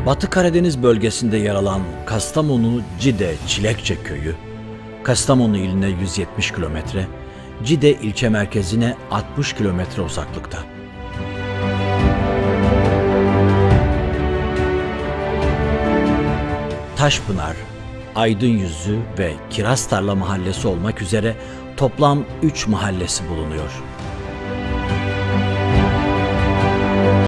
Batı Karadeniz bölgesinde yer alan Kastamonu Cide Çilekçe Köyü, Kastamonu iline 170 kilometre, Cide ilçe merkezine 60 kilometre uzaklıkta. Taşpınar, Aydınyüzü ve Kiraztarla mahallesi olmak üzere toplam 3 mahallesi bulunuyor.